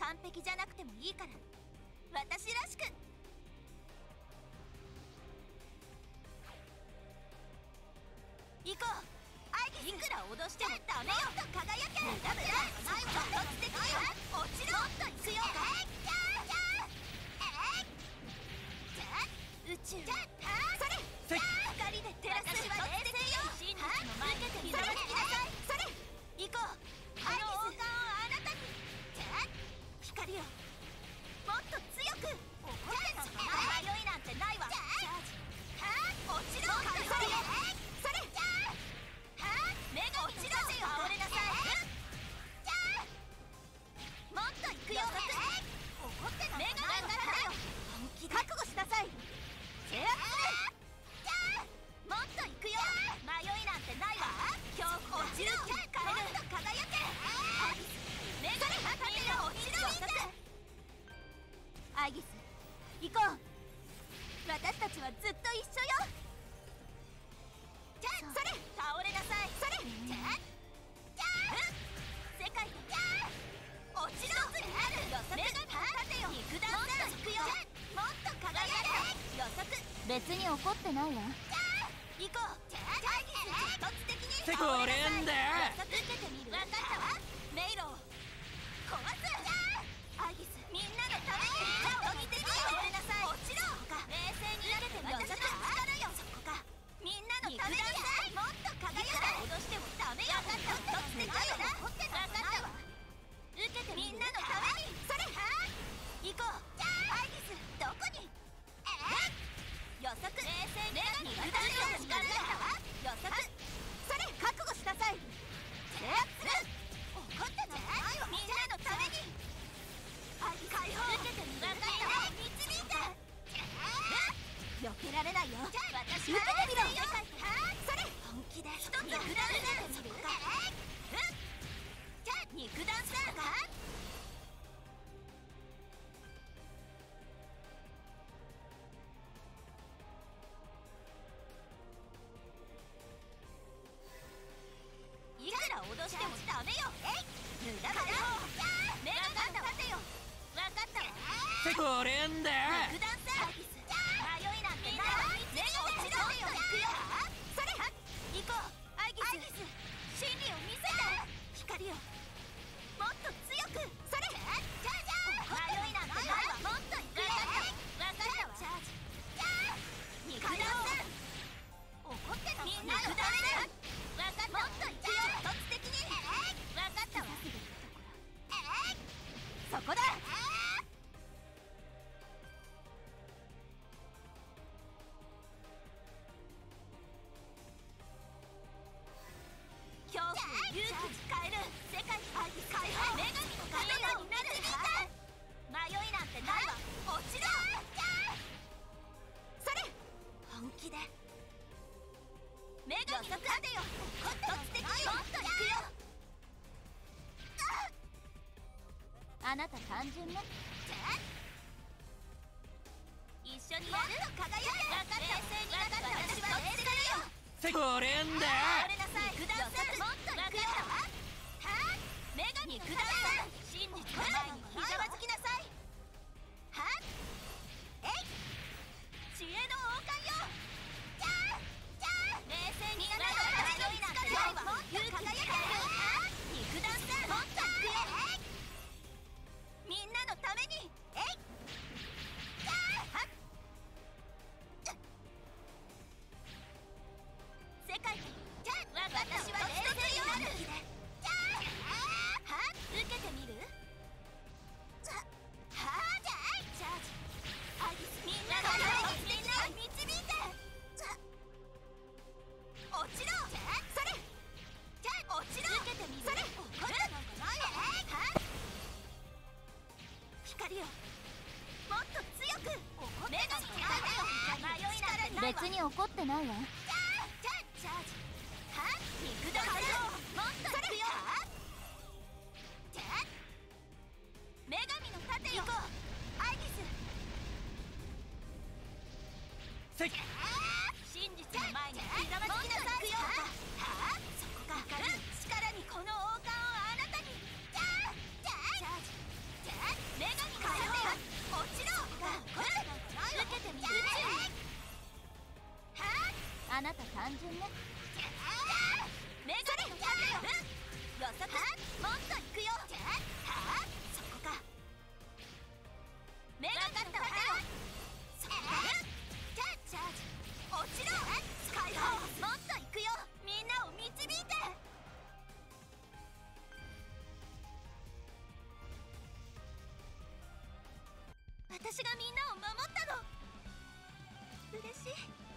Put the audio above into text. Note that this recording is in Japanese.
完璧じゃなくてもいいから私らしく。行こう。いくら脅してもダメよ。もっと輝け。無駄無駄。突的に落ちろ。もっと行くよ。宇宙。それ。光で照らす。私は冷静よ。真実の前にひざまずきなさい。それ。行こう。この王冠をあなたに。光よ。もっと強く。怒ってんのか。迷いなんてないわ。チャージ。落ちろ。それ。目が落ちろ。倒れなさい。もっと行くよ。怒ってんの。目が上がったよ。本気で覚悟しなさい。制圧する。もっと行くよ。迷いなんてないわ。恐怖落ちろ。もっと輝け。目が立てよ。落ちろ。アイギス、行こう。私たちはずっと一緒よ。それ。倒れなさい。それ。世界と落ちろ。目が立てよ。肉弾だ。行くよ。もっと輝け。予測。 別に怒ってないわ。 行こう。アイギス、突的にてこれんだ。 予測受けてみる。分かったわ。迷路を壊す。アイギス、みんなのために突的に倒れなさい。落ちろ。冷静に投げてみる。力よ。そこか。みんなのためにもっと輝け。脅してもダメよ。分かった。突的よ。分かったわ。受けてみんなのために。それ。行こう。アイギス、どこに。予測。冷静に肉弾よ。分かったわ。予測。それ。覚悟しなさい。制圧する。怒ってないわ。みんなのために。解放。受けてみる。分かったわ。導いて。避けられないよ。私は受けてみろ。それ。本気で一つ肉弾受けてみる。肉弾するか。いくら脅してもダメよ。無駄無駄。目が立てよ。分かったわ。 てこれんだ。 肉弾さ。迷いなんてないわ。目が落ちろ。行くよ。それ。行こう。アイギス、真理を見せて。光よ。もっと強く。それ。迷いなんてないわ。もっと行くよ。分かったわ。チャージ。肉弾さ。怒ってんの。みんなのためだ。分かった。もっと行くよ。突的に。分かったわ。そこだ。恐怖を勇気に変える。世界解放。女神の刀になる。迷いなんてないわ。落ちろ。それ。本気で。女神の盾よ。突的にもっと行くよ。 あなた単純ね。 一緒にやる。輝け。分かった。冷静になった。私は冷静よ。 てこれんだ。 倒れなさい。肉弾さん。もっと行くよ。女神肉弾さん。真実の前にひざまずきなさい。知恵の王冠よ。冷静になった。迷いなんてないわ。勇気輝け。肉弾さん。もっと行くよ。みんなのために。世界に。私は冷静よ。受けてみる。チャージ。アイギス、みんなのために。みんなを導いて。落ちろ。それ。落ちろ。受けてみる。それ。怒ってなんかないわ。光よ。もっと強く。目が光るよ。迷いなんてないわ。 別に怒ってないわ。 チャージ。肉弾さん。もっと行くよ。女神の盾よ。行こう。アイギス。真実の前にひざまずきなさい。そこか。力にこの王冠をあなたに。チャージ。 これ受けてみる。 あなた単純ね。 メガネの盾よ。予測もっといくよ。そこか。メガネの盾よ。そこか。チャージ落ちろ。解放もっといくよ。みんなを導いて。私がみんなを守ったの。嬉しい。